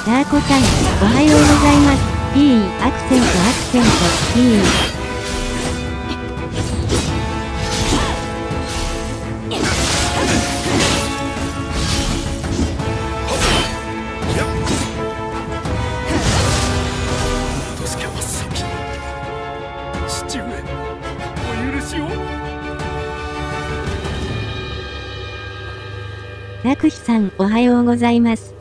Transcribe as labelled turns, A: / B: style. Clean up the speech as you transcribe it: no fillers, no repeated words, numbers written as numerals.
A: ダーコさん、おはようございます。アクセント、
B: 助けます先。父上、お許しを。
A: ラクシさん、おはようございます。